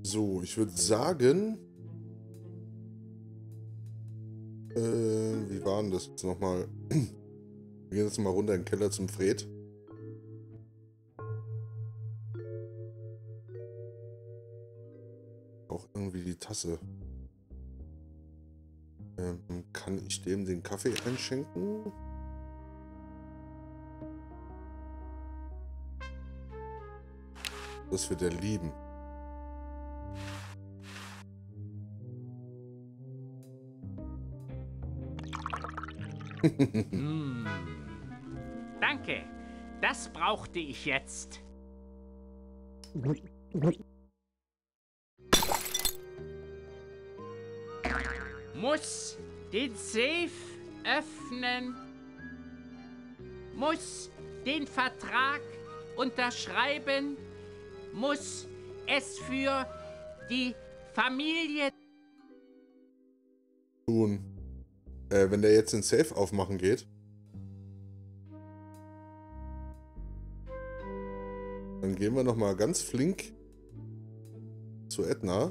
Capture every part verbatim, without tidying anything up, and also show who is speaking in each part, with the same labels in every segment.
Speaker 1: So, ich würde sagen... Äh, wie war denn das jetzt nochmal? Wir gehen jetzt mal runter in den Keller zum Fred. Auch irgendwie die Tasse. Ähm, kann ich dem den Kaffee einschenken? Das wird er lieben.
Speaker 2: Hm. Danke. Das brauchte ich jetzt. Muss den Safe öffnen. Muss den Vertrag unterschreiben. Muss es für die Familie
Speaker 1: tun. Äh, wenn der jetzt den Safe aufmachen geht. Dann gehen wir nochmal ganz flink zu Edna.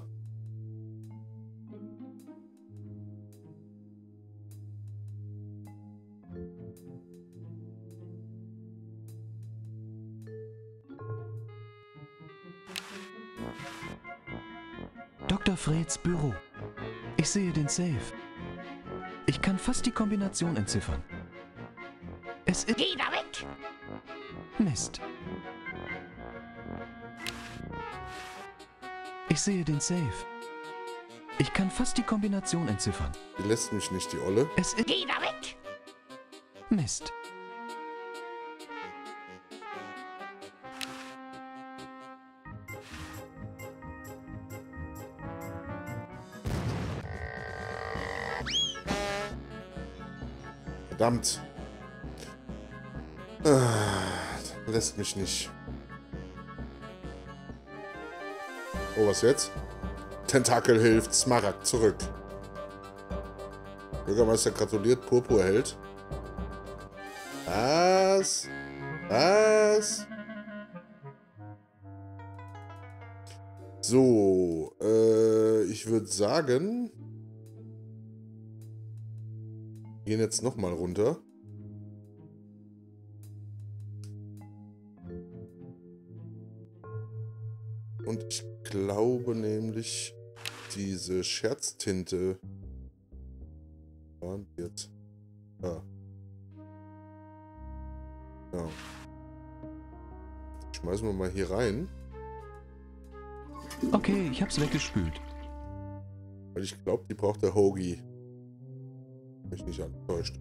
Speaker 3: Doktor Freds Büro. Ich sehe den Safe. Ich kann fast die Kombination entziffern. Es ist...
Speaker 2: Geh da weg!
Speaker 3: Mist. Ich sehe den Safe. Ich kann fast die Kombination entziffern.
Speaker 1: Die lässt mich nicht, die Olle.
Speaker 3: Es ist...
Speaker 2: Geh da weg!
Speaker 3: Mist.
Speaker 1: Verdammt. Ah, lässt mich nicht. Oh, was jetzt? Tentakel hilft, Smaragd zurück. Bürgermeister gratuliert, Purpur hält. Was? Was? So, äh, ich würde sagen... gehen jetzt nochmal runter. Und ich glaube nämlich, diese Scherztinte waren jetzt. Ja. Ja. Schmeißen wir mal hier rein.
Speaker 3: Okay, ich hab's weggespült.
Speaker 1: Weil ich glaube, die braucht der Hoagie. Mich nicht enttäuscht.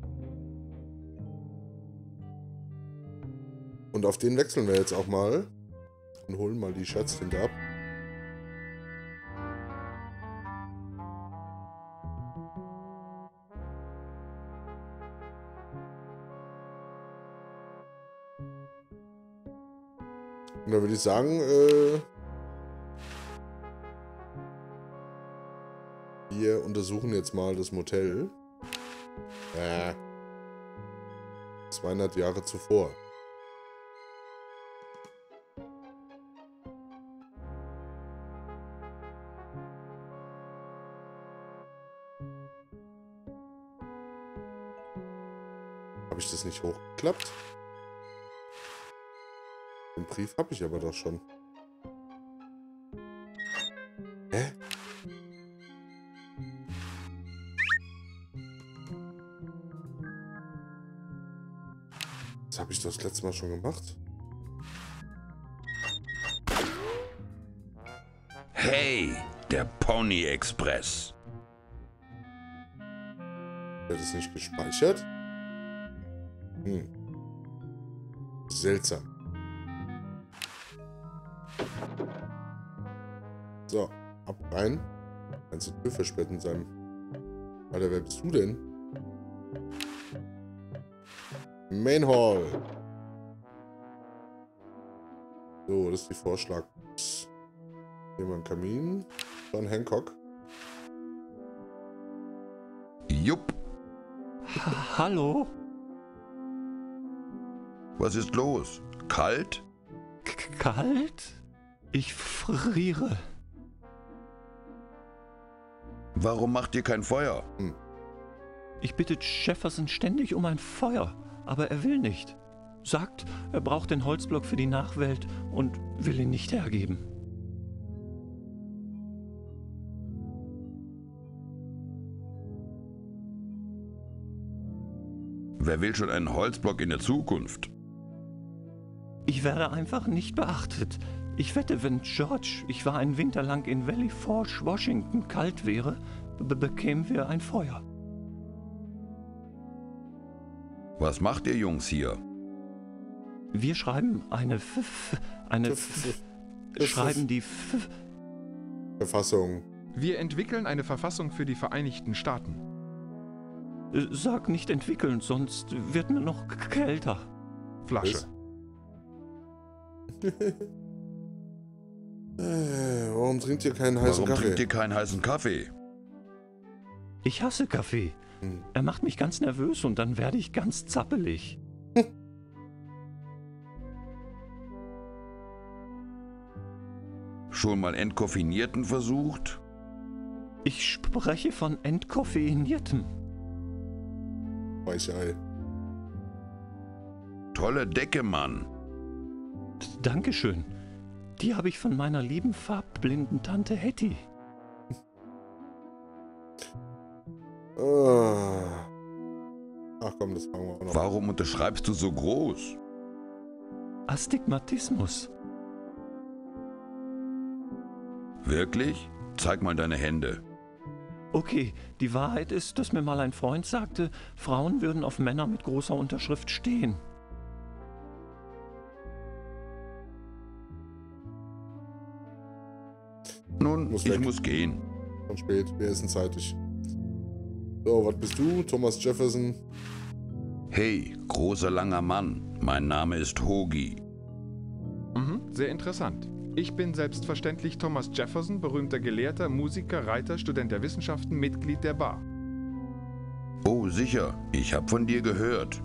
Speaker 1: Und auf den wechseln wir jetzt auch mal. Und holen mal die Scherztinte ab. Und dann würde ich sagen, äh, wir untersuchen jetzt mal das Motel. Äh, zweihundert Jahre zuvor. Habe ich das nicht hochgeklappt? Den Brief habe ich aber doch schon. Hä? Das habe ich doch das letzte Mal schon gemacht.
Speaker 4: Hey, der Pony Express.
Speaker 1: Wird es nicht gespeichert? Hm. Seltsam. So, ab rein. Kannst du die Tür versperrt in seinem... Alter, wer bist du denn? Main Hall. So, das ist die Vorschlag. Hier mal ein Kamin. John Hancock.
Speaker 4: Jupp.
Speaker 3: Ha Hallo?
Speaker 4: Was ist los? Kalt?
Speaker 3: K kalt? Ich friere.
Speaker 4: Warum macht ihr kein Feuer?
Speaker 1: Hm.
Speaker 3: Ich bitte Jefferson ständig um ein Feuer, aber er will nicht. Sagt, er braucht den Holzblock für die Nachwelt und will ihn nicht hergeben.
Speaker 4: Wer will schon einen Holzblock in der Zukunft?
Speaker 3: Ich werde einfach nicht beachtet. Ich wette, wenn George, ich war einen Winter lang in Valley Forge, Washington, kalt wäre, be bekämen wir ein Feuer.
Speaker 4: Was macht ihr Jungs hier?
Speaker 3: Wir schreiben eine F, F eine F, F, schreiben die F
Speaker 1: Verfassung.
Speaker 5: Wir entwickeln eine Verfassung für die Vereinigten Staaten.
Speaker 3: Sag nicht entwickeln, sonst wird mir noch kälter.
Speaker 5: Flasche.
Speaker 1: äh, warum trinkt ihr keinen heißen
Speaker 4: Warum
Speaker 1: Kaffee?
Speaker 4: trinkt ihr keinen heißen Kaffee?
Speaker 3: Ich hasse Kaffee.
Speaker 1: Hm.
Speaker 3: Er macht mich ganz nervös und dann werde ich ganz zappelig.
Speaker 4: Schon mal Entkoffinierten versucht?
Speaker 3: Ich spreche von entkoffeiniertem.
Speaker 1: Weichei.
Speaker 4: Tolle Decke, Mann.
Speaker 3: Dankeschön. Die habe ich von meiner lieben farbblinden Tante Hetty.
Speaker 1: Ah. Ach komm, das fangen wir auch noch.
Speaker 4: Warum unterschreibst du so groß?
Speaker 3: Astigmatismus.
Speaker 4: Wirklich? Zeig mal deine Hände.
Speaker 3: Okay, die Wahrheit ist, dass mir mal ein Freund sagte, Frauen würden auf Männer mit großer Unterschrift stehen.
Speaker 4: Nun,
Speaker 1: Muss
Speaker 4: ich
Speaker 1: weg.
Speaker 4: muss gehen.
Speaker 1: Schon spät, wir essen zeitig. So, was bist du? Thomas Jefferson.
Speaker 4: Hey, großer langer Mann. Mein Name ist Hoagie.
Speaker 5: Mhm, sehr interessant. Ich bin selbstverständlich Thomas Jefferson, berühmter Gelehrter, Musiker, Reiter, Student der Wissenschaften, Mitglied der Bar.
Speaker 4: Oh, sicher. Ich hab von dir gehört.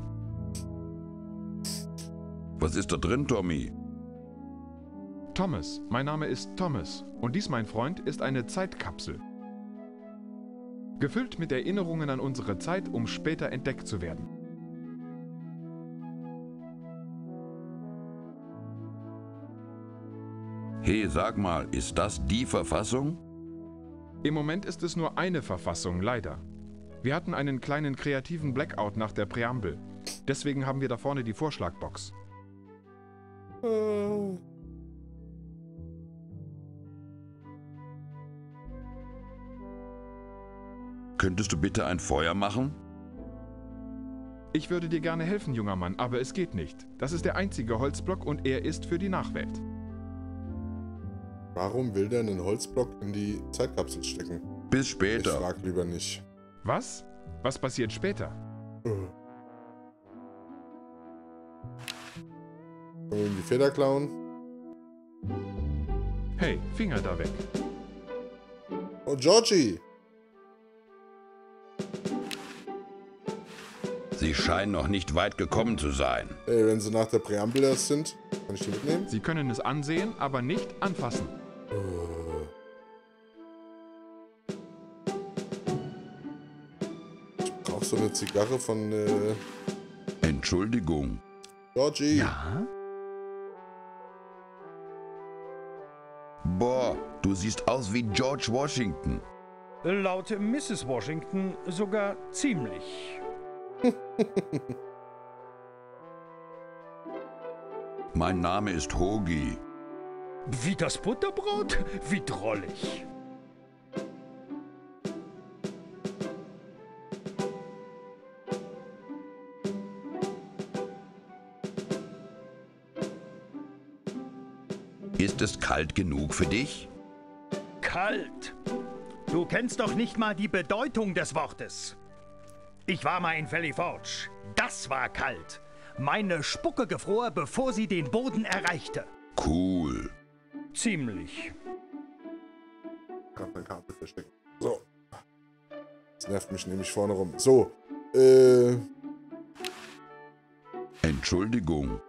Speaker 4: Was ist da drin, Tommy?
Speaker 5: Thomas, mein Name ist Thomas und dies, mein Freund, ist eine Zeitkapsel. Gefüllt mit Erinnerungen an unsere Zeit, um später entdeckt zu werden.
Speaker 4: Hey, sag mal, ist das die Verfassung?
Speaker 5: Im Moment ist es nur eine Verfassung, leider. Wir hatten einen kleinen kreativen Blackout nach der Präambel. Deswegen haben wir da vorne die Vorschlagbox.
Speaker 1: Äh.
Speaker 4: Könntest du bitte ein Feuer machen?
Speaker 5: Ich würde dir gerne helfen, junger Mann, aber es geht nicht. Das ist der einzige Holzblock und er ist für die Nachwelt.
Speaker 1: Warum will der einen Holzblock in die Zeitkapsel stecken?
Speaker 4: Bis
Speaker 1: Ich
Speaker 4: später.
Speaker 1: frag lieber nicht.
Speaker 5: Was? Was passiert später?
Speaker 1: Äh. Können wir ihm die Feder klauen?
Speaker 5: Hey, Finger da weg.
Speaker 1: Oh, Georgie!
Speaker 4: Sie scheinen noch nicht weit gekommen zu sein.
Speaker 1: Ey, wenn sie nach der Präambel erst sind, kann ich die mitnehmen?
Speaker 5: Sie können es ansehen, aber nicht anfassen.
Speaker 1: Äh. Ich brauch so eine Zigarre von äh,
Speaker 4: Entschuldigung.
Speaker 1: Georgie.
Speaker 3: Ja?
Speaker 4: Boah, du siehst aus wie George Washington.
Speaker 6: Laut Misses Washington sogar ziemlich.
Speaker 4: Mein Name ist Hoagie.
Speaker 6: Wie das Butterbrot? Wie drollig.
Speaker 4: Ist es kalt genug für dich?
Speaker 6: Kalt. Du kennst doch nicht mal die Bedeutung des Wortes. Ich war mal in Valley Forge. Das war kalt. Meine Spucke gefror, bevor sie den Boden erreichte.
Speaker 4: Cool.
Speaker 6: Ziemlich.
Speaker 1: Gerade mein Kabel versteckt. So. Das nervt mich nämlich vorne rum. So. Äh.
Speaker 4: Entschuldigung.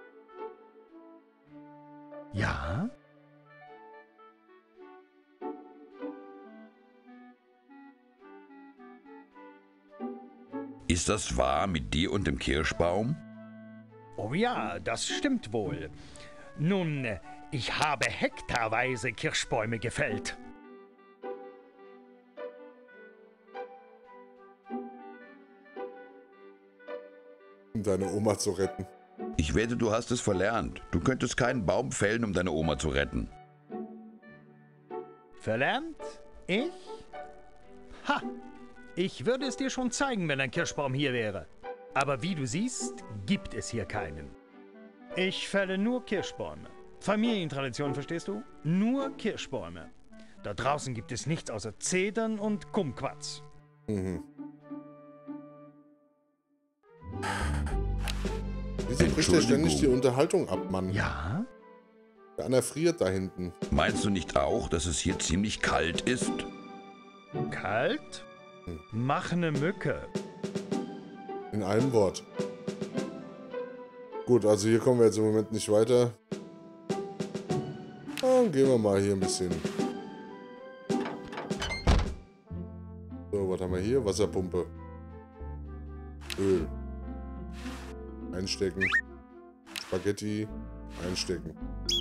Speaker 4: Ist das wahr mit dir und dem Kirschbaum?
Speaker 6: Oh ja, das stimmt wohl. Nun, ich habe hektarweise Kirschbäume gefällt.
Speaker 1: Um deine Oma zu retten.
Speaker 4: Ich wette, du hast es verlernt. Du könntest keinen Baum fällen, um deine Oma zu retten.
Speaker 6: Verlernt? Ich? Ha! Ich würde es dir schon zeigen, wenn ein Kirschbaum hier wäre. Aber wie du siehst, gibt es hier keinen. Ich fälle nur Kirschbäume. Familientradition, verstehst du? Nur Kirschbäume. Da draußen gibt es nichts außer Zedern und Kumquats.
Speaker 1: Mhm. Wieso bricht der ständig die Unterhaltung ab, Mann?
Speaker 6: Ja?
Speaker 1: Der Anna friert da hinten.
Speaker 4: Meinst du nicht auch, dass es hier ziemlich kalt ist?
Speaker 6: Kalt? Mach ne Mücke.
Speaker 1: In einem Wort. Gut, also hier kommen wir jetzt im Moment nicht weiter. Dann gehen wir mal hier ein bisschen. So, was haben wir hier? Wasserpumpe. Öl. Einstecken. Spaghetti. Einstecken.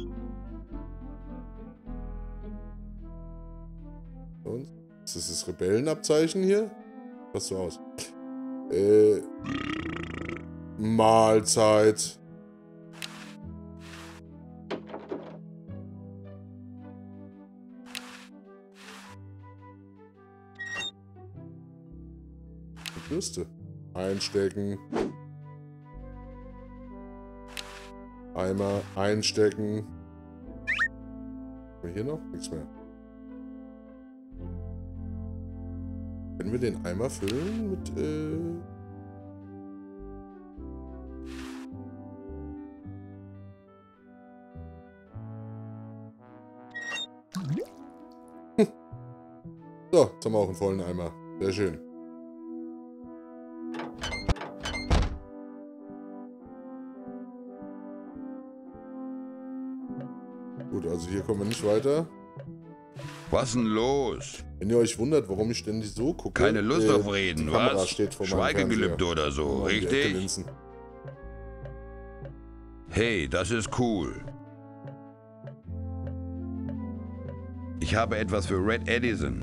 Speaker 1: Und? Ist das das Rebellenabzeichen hier? Was so aus? Äh. Mahlzeit. Bürste. Einstecken. Eimer einstecken. Haben wir hier noch? Nichts mehr. Können wir den Eimer füllen mit, äh... So, jetzt haben wir auch einen vollen Eimer. Sehr schön. Gut, also hier kommen wir nicht weiter.
Speaker 4: Was denn los?
Speaker 1: Wenn ihr euch wundert, warum ich ständig so gucke.
Speaker 4: Keine Lust
Speaker 1: äh,
Speaker 4: auf Reden,
Speaker 1: die Kamera
Speaker 4: was?
Speaker 1: steht vor meinem
Speaker 4: Schweigegelübde
Speaker 1: Fernseher.
Speaker 4: oder so,
Speaker 1: Um die Ecke
Speaker 4: richtig?
Speaker 1: linsen.
Speaker 4: Hey, das ist cool. Ich habe etwas für Red Edison.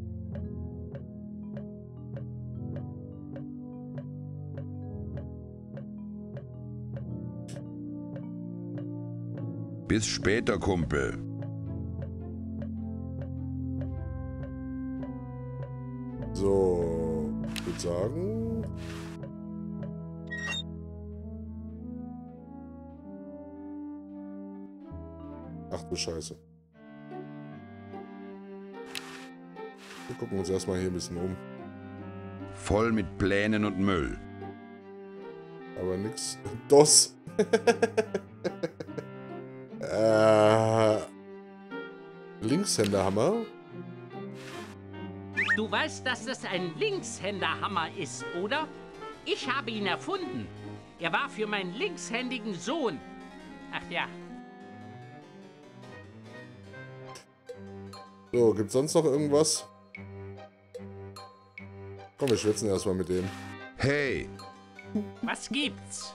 Speaker 4: Bis später, Kumpel.
Speaker 1: So, ich würde sagen. Ach du Scheiße. Wir gucken uns erstmal hier ein bisschen um.
Speaker 4: Voll mit Plänen und Müll.
Speaker 1: Aber nix. DOS. äh, Linkshänderhammer.
Speaker 2: Du weißt, dass das ein Linkshänderhammer ist, oder? Ich habe ihn erfunden. Er war für meinen linkshändigen Sohn. Ach ja.
Speaker 1: So, gibt's sonst noch irgendwas? Komm, wir schwätzen erstmal mit dem.
Speaker 4: Hey,
Speaker 2: Was gibt's?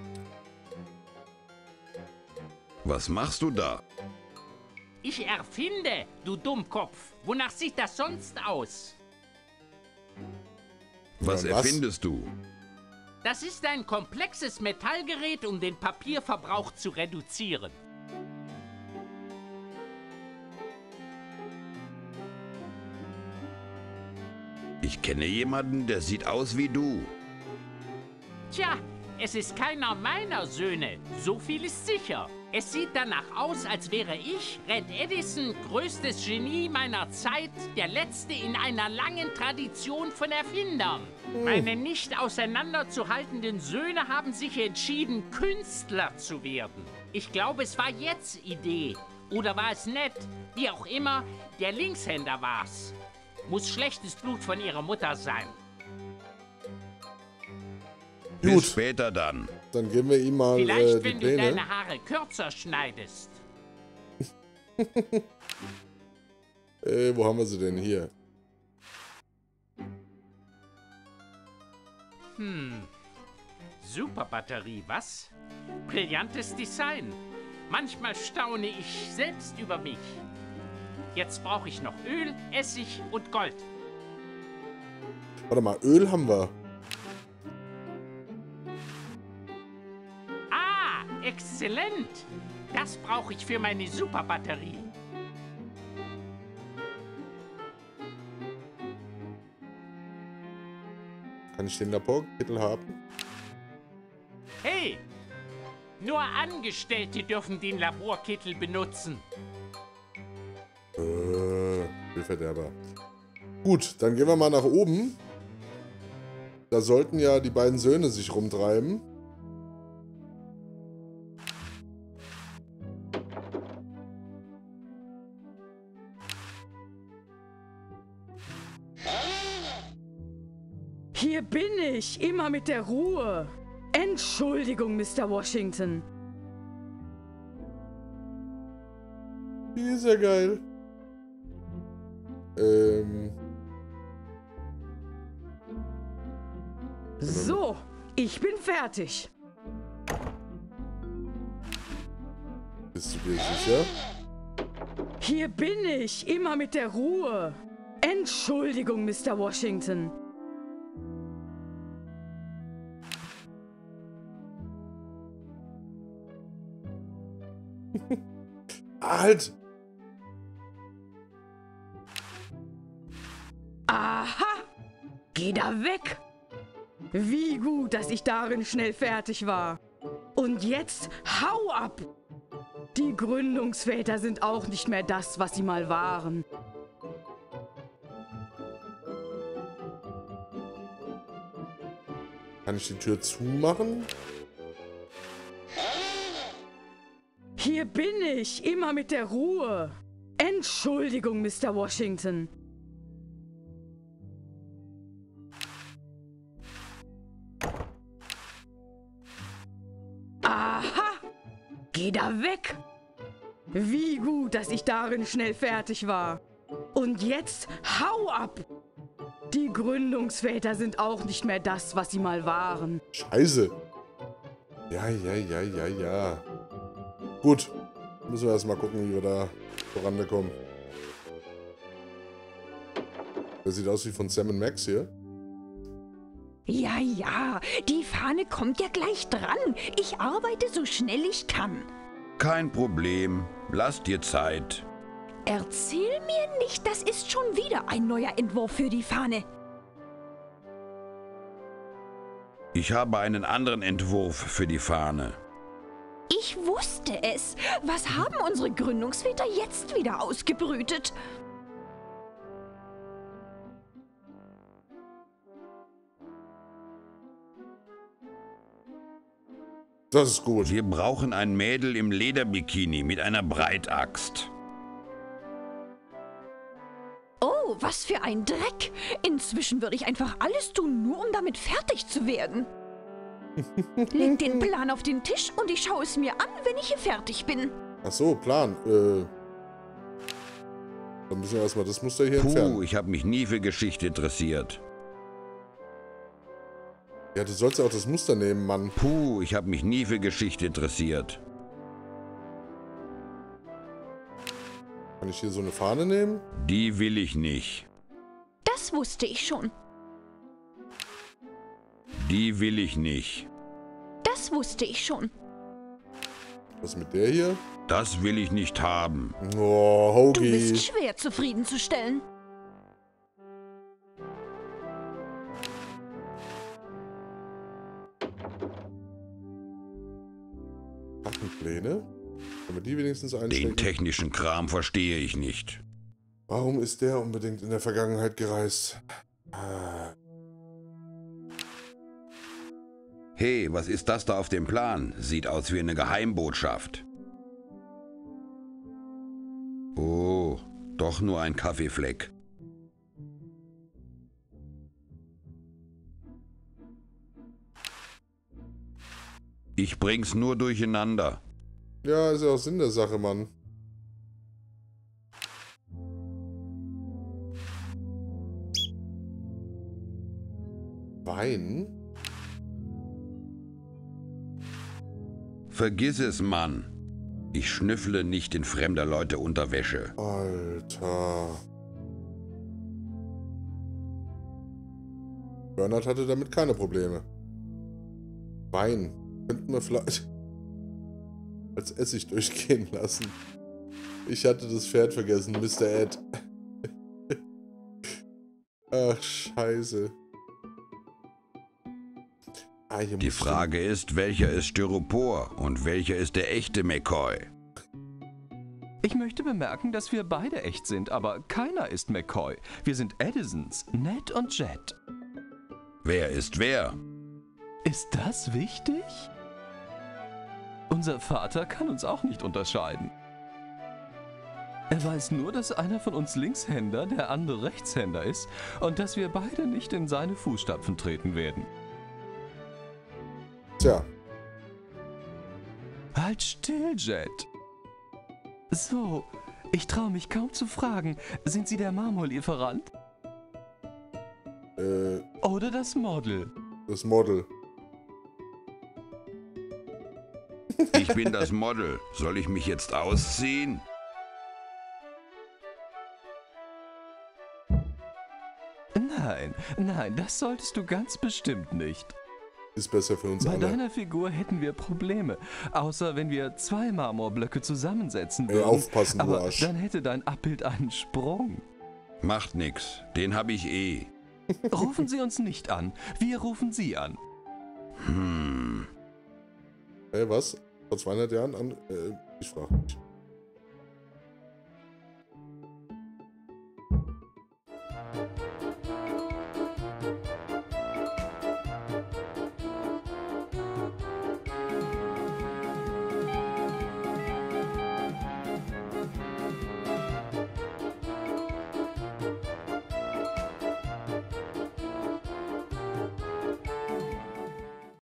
Speaker 4: was machst du da?
Speaker 2: Ich erfinde, du Dummkopf. Wonach sieht das sonst aus?
Speaker 4: Was
Speaker 1: Ja, was?
Speaker 4: erfindest du?
Speaker 2: Das ist ein komplexes Metallgerät, um den Papierverbrauch zu reduzieren.
Speaker 4: Ich kenne jemanden, der sieht aus wie du.
Speaker 2: Tja, es ist keiner meiner Söhne. So viel ist sicher. Es sieht danach aus, als wäre ich, Red Edison, größtes Genie meiner Zeit, der letzte in einer langen Tradition von Erfindern. Meine nicht auseinanderzuhaltenden Söhne haben sich entschieden, Künstler zu werden. Ich glaube, es war jetzt Idee. Oder war es nett? Wie auch immer, der Linkshänder war's. Muss schlechtes Blut von ihrer Mutter sein.
Speaker 1: Gut.
Speaker 4: Bis später dann.
Speaker 1: Dann geben wir ihm mal
Speaker 2: Vielleicht,
Speaker 1: äh, die
Speaker 2: wenn du
Speaker 1: Pläne.
Speaker 2: deine Haare kürzer schneidest.
Speaker 1: Äh, wo haben wir sie denn hier?
Speaker 2: Hm. Super Batterie, was? Brillantes Design. Manchmal staune ich selbst über mich. Jetzt brauche ich noch Öl, Essig und Gold.
Speaker 1: Warte mal, Öl haben wir.
Speaker 2: Ah, exzellent. Das brauche ich für meine Superbatterie.
Speaker 1: Kann ich den Laborkittel haben?
Speaker 2: Hey, nur Angestellte dürfen den Laborkittel benutzen.
Speaker 1: Äh, Müllverderber. Gut, dann gehen wir mal nach oben. Da sollten ja die beiden Söhne sich rumtreiben.
Speaker 7: Hier bin ich, immer mit der Ruhe. Entschuldigung, Mister Washington.
Speaker 1: Die ist ja geil. Ähm.
Speaker 7: So, ich bin fertig.
Speaker 1: Bist du dir sicher?
Speaker 7: Hier bin ich, immer mit der Ruhe. Entschuldigung, Mister Washington.
Speaker 1: Halt!
Speaker 7: Aha! Geh da weg! Wie gut, dass ich darin schnell fertig war. Und jetzt hau ab! Die Gründungsväter sind auch nicht mehr das, was sie mal waren.
Speaker 1: Kann ich die Tür zumachen?
Speaker 7: Hier bin ich, immer mit der Ruhe. Entschuldigung, Mister Washington. Aha! Geh da weg! Wie gut, dass ich darin schnell fertig war. Und jetzt hau ab! Die Gründungsväter sind auch nicht mehr das, was sie mal waren.
Speaker 1: Scheiße. Ja, ja, ja, ja, ja. Gut. Müssen wir erstmal gucken, wie wir da voran kommen. Das sieht aus wie von Sam und Max hier.
Speaker 8: Ja, ja, die Fahne kommt ja gleich dran. Ich arbeite so schnell ich kann.
Speaker 4: Kein Problem. Lass dir Zeit.
Speaker 8: Erzähl mir nicht, das ist schon wieder ein neuer Entwurf für die Fahne.
Speaker 4: Ich habe einen anderen Entwurf für die Fahne.
Speaker 8: Ich wusste es. Was haben unsere Gründungsväter jetzt wieder ausgebrütet?
Speaker 1: Das ist gut.
Speaker 4: Wir brauchen ein Mädel im Lederbikini mit einer Breitaxt.
Speaker 8: Oh, was für ein Dreck. Inzwischen würde ich einfach alles tun, nur um damit fertig zu werden. Leg den Plan auf den Tisch und ich schaue es mir an, wenn ich hier fertig bin.
Speaker 1: Ach so, Plan. Äh, dann müssen wir erstmal das Muster hier
Speaker 4: Puh,
Speaker 1: entfernen.
Speaker 4: ich habe mich nie für Geschichte interessiert.
Speaker 1: Ja, du sollst ja auch das Muster nehmen, Mann.
Speaker 4: Puh, ich habe mich nie für Geschichte interessiert.
Speaker 1: Kann ich hier so eine Fahne nehmen?
Speaker 4: Die will ich nicht.
Speaker 8: Das wusste ich schon.
Speaker 4: Die will ich nicht.
Speaker 8: Das wusste ich schon.
Speaker 1: Was mit der hier?
Speaker 4: Das will ich nicht haben.
Speaker 1: Oh,
Speaker 8: Du bist
Speaker 1: Hoagie.
Speaker 8: schwer zufriedenzustellen.
Speaker 1: Pläne? Können wir die wenigstens
Speaker 4: Den
Speaker 1: einstecken?
Speaker 4: technischen Kram verstehe ich nicht.
Speaker 1: Warum ist der unbedingt in der Vergangenheit gereist? Ah.
Speaker 4: Hey, was ist das da auf dem Plan? Sieht aus wie eine Geheimbotschaft. Oh, doch nur ein Kaffeefleck. Ich bring's nur durcheinander.
Speaker 1: Ja, ist ja auch Sinn der Sache, Mann. Wein?
Speaker 4: Vergiss es, Mann. Ich schnüffle nicht in fremder Leute Unterwäsche.
Speaker 1: Alter. Bernhard hatte damit keine Probleme. Wein könnten wir vielleicht als Essig durchgehen lassen. Ich hatte das Pferd vergessen, Mister Ed. Ach, scheiße. Ah,
Speaker 4: Die Frage ist, welcher ist Styropor und welcher ist der echte McCoy?
Speaker 3: Ich möchte bemerken, dass wir beide echt sind, aber keiner ist McCoy. Wir sind Edisons, Ned und Jet.
Speaker 4: Wer ist wer?
Speaker 3: Ist das wichtig? Unser Vater kann uns auch nicht unterscheiden. Er weiß nur, dass einer von uns Linkshänder, der andere Rechtshänder ist und dass wir beide nicht in seine Fußstapfen treten werden.
Speaker 1: Tja.
Speaker 3: Halt still, Jet. So, ich traue mich kaum zu fragen, sind Sie der Marmorlieferant?
Speaker 1: Äh,
Speaker 3: Oder das Model?
Speaker 1: das Model.
Speaker 4: Ich bin das Model. Soll ich mich jetzt ausziehen?
Speaker 3: Nein, nein, das solltest du ganz bestimmt nicht.
Speaker 1: Ist besser für uns
Speaker 3: Bei
Speaker 1: alle.
Speaker 3: deiner Figur hätten wir Probleme, außer wenn wir zwei Marmorblöcke zusammensetzen
Speaker 1: Ey,
Speaker 3: würden.
Speaker 1: aufpassen, du
Speaker 3: Aber
Speaker 1: Arsch.
Speaker 3: dann hätte dein Abbild einen Sprung.
Speaker 4: Macht nix. Den hab ich eh.
Speaker 3: Rufen Sie uns nicht an, wir rufen Sie an.
Speaker 4: Hm.
Speaker 1: Hey, was? Vor zweihundert Jahren an? Äh, ich frage mich.